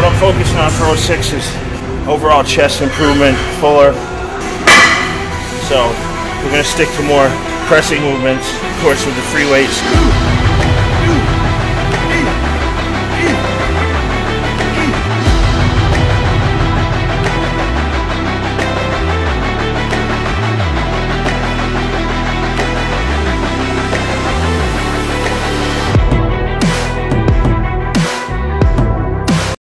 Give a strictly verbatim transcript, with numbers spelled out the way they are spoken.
what I'm focusing on for oh six is overall chest improvement, fuller. So we're going to stick to more pressing movements, of course, with the free weights.